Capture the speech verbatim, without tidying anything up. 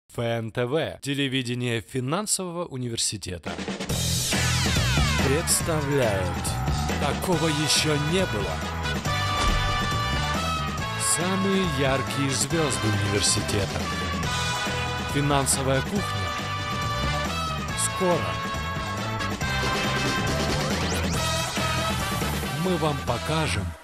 ФНТВ, телевидение финансового университета, представляет. Такого еще не было. Самые яркие звезды университета. Финансовая кухня. Скоро. Мы вам покажем,